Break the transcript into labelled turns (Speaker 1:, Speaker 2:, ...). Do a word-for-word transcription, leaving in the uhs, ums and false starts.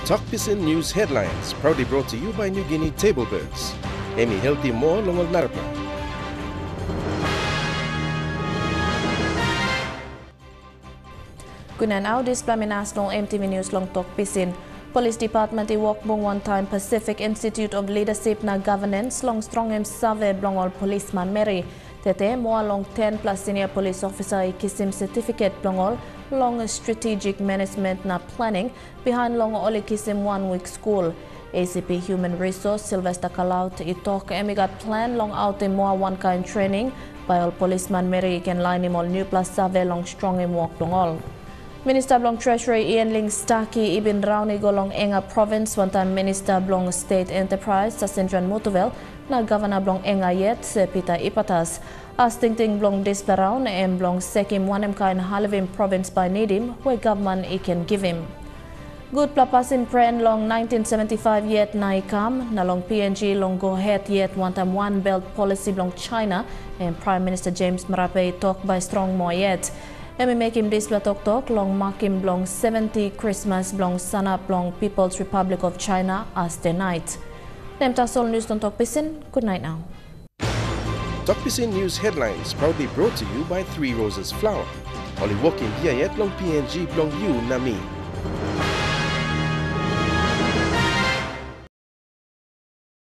Speaker 1: Talkpisin News Headlines, proudly brought to you by New Guinea Table Birds. Emi healthy mo longol narpa.
Speaker 2: Kunanaw display national M T V News long Talkpisin. Police Department i walk bong one time Pacific Institute of Leadership na Governance long strong em save blongol policeman Mary. Tete mo long ten plus senior police officer i kisim certificate blongol long strategic management na planning behind long oli kisim one week school. A C P Human Resource Sylvester Kalaut i talk emigat plan long out in more one kind training by all policeman Mary can line him all new plus save long strong em walk blongol. Minister Blong Treasury Ian Ling Staki ibin rauni golong Enga Province one time Minister Blong State Enterprise sa Sindran Mutuvel na Governor Blong Enga yet se Peter Ipatas. As ting ting Blong disbaraun em Blong Sekim wanem kain Halivim Province by Nidim where government I can give him. Good plapasin pren long nineteen seventy-five yet na ikam na long P N G long go ahead yet one time one belt policy Blong China and Prime Minister James Marape talk by strong more yet. Emi make him display tok tok long mark him blong seventy Christmas blong sana blong People's Republic of China as the night. Nem tasol news on Talkpisin. Good night now.
Speaker 1: Talkpisin News Headlines, proudly brought to you by Three Roses Flour. Oli walking here yet long P N G blong you na me.